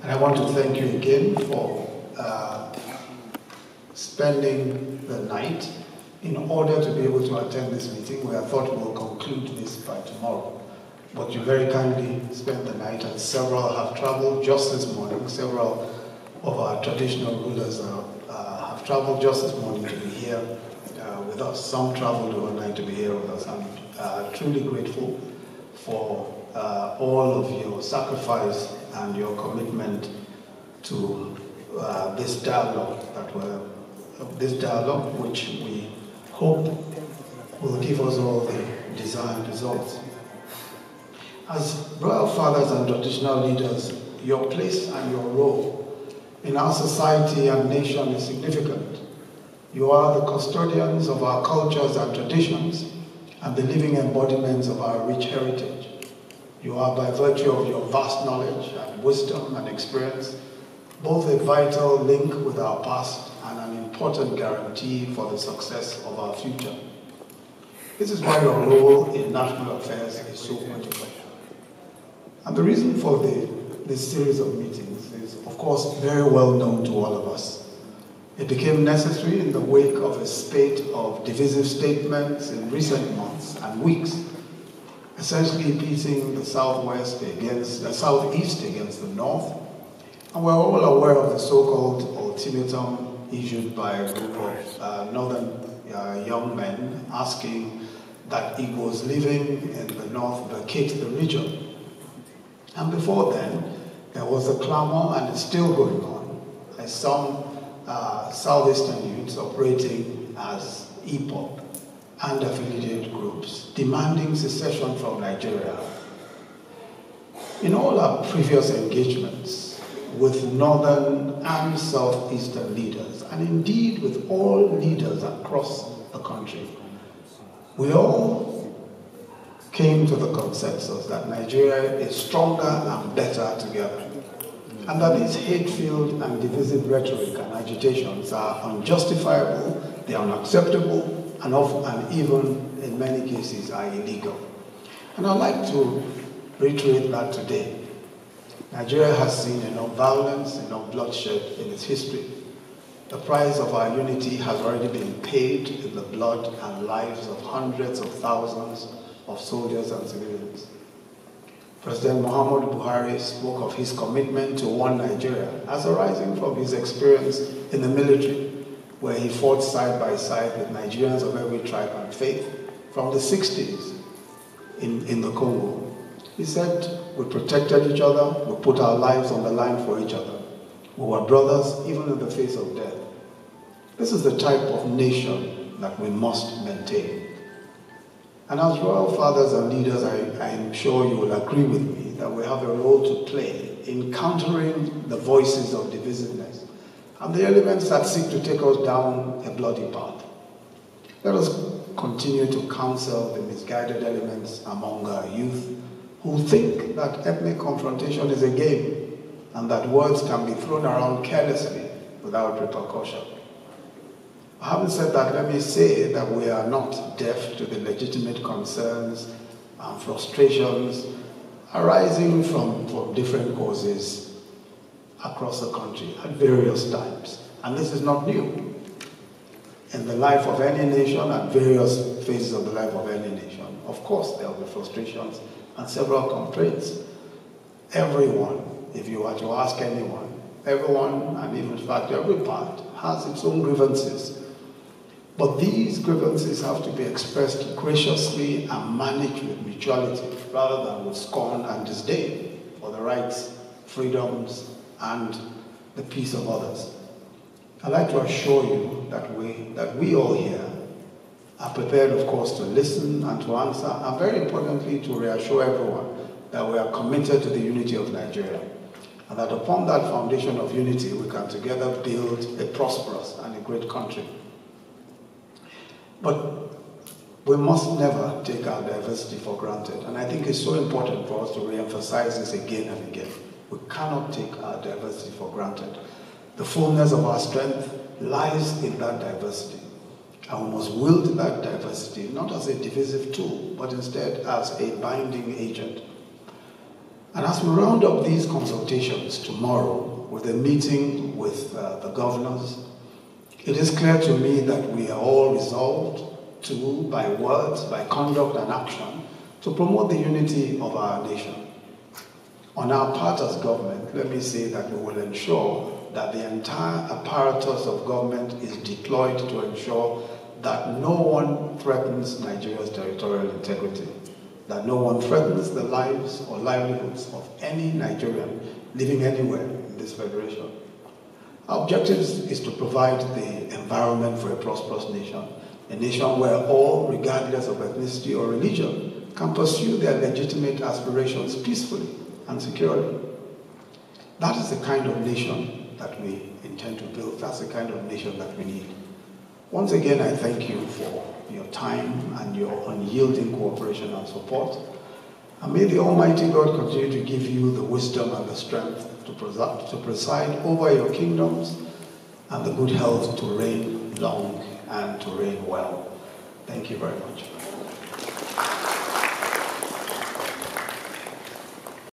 And I want to thank you again for spending the night in order to be able to attend this meeting, where I thought we'll conclude this by tomorrow. But you very kindly spent the night, and several have traveled just this morning. Several of our traditional rulers have traveled just this morning to be here with us. Some traveled overnight to be here with us. I'm truly grateful for all of your sacrifice and your commitment to this dialogue which we hope will give us all the desired results. As royal fathers and traditional leaders, your place and your role in our society and nation is significant. You are the custodians of our cultures and traditions and the living embodiments of our rich heritage. You are, by virtue of your vast knowledge and wisdom and experience, both a vital link with our past and an important guarantee for the success of our future. This is why your role in national affairs is so critical. And the reason for this series of meetings is, of course, very well known to all of us. It became necessary in the wake of a spate of divisive statements in recent months and weeks, essentially pitting the southeast against the north. And we're all aware of the so-called ultimatum issued by a group of northern young men asking that Igbos living in the north vacate the region. And before then, there was a clamor, and it's still going on, as some southeastern youths operating as EPOP and affiliated groups demanding secession from Nigeria. In all our previous engagements with northern and southeastern leaders, and indeed with all leaders across the country, we all came to the consensus that Nigeria is stronger and better together, and that these hate-filled and divisive rhetoric and agitations are unjustifiable, they are unacceptable, and even in many cases are illegal. And I'd like to reiterate that today. Nigeria has seen enough violence, enough bloodshed in its history. The price of our unity has already been paid in the blood and lives of hundreds of thousands of soldiers and civilians. President Muhammadu Buhari spoke of his commitment to one Nigeria as arising from his experience in the military, where he fought side by side with Nigerians of every tribe and faith from the 60s in the Congo. He said, we protected each other, we put our lives on the line for each other. We were brothers even in the face of death. This is the type of nation that we must maintain. And as royal fathers and leaders, I am sure you will agree with me that we have a role to play in countering the voices of divisiveness and the elements that seek to take us down a bloody path. Let us continue to counsel the misguided elements among our youth who think that ethnic confrontation is a game and that words can be thrown around carelessly without repercussion. Having said that, let me say that we are not deaf to the legitimate concerns and frustrations arising from different causes across the country at various times. And this is not new. In the life of any nation, at various phases of the life of any nation, of course there will be frustrations and several complaints. Everyone, if you were to ask anyone, everyone, and even in fact every part, has its own grievances. But these grievances have to be expressed graciously and managed with mutuality, rather than with scorn and disdain for the rights, freedoms, and the peace of others. I'd like to assure you that we all here are prepared, of course, to listen and to answer, and very importantly, to reassure everyone that we are committed to the unity of Nigeria, and that upon that foundation of unity, we can together build a prosperous and a great country. But we must never take our diversity for granted. And I think it's so important for us to re-emphasize this again and again. We cannot take our diversity for granted. The fullness of our strength lies in that diversity. And we must wield that diversity not as a divisive tool, but instead as a binding agent. And as we round up these consultations tomorrow with a meeting with the governors, it is clear to me that we are all resolved to, by words, by conduct and action, to promote the unity of our nation. On our part as government, let me say that we will ensure that the entire apparatus of government is deployed to ensure that no one threatens Nigeria's territorial integrity, that no one threatens the lives or livelihoods of any Nigerian living anywhere in this federation. Our objective is to provide the environment for a prosperous nation, a nation where all, regardless of ethnicity or religion, can pursue their legitimate aspirations peacefully and securely. That is the kind of nation that we intend to build. That's the kind of nation that we need. Once again, I thank you for your time and your unyielding cooperation and support. And may the Almighty God continue to give you the wisdom and the strength to preside over your kingdoms and the good health to reign long and to reign well. Thank you very much.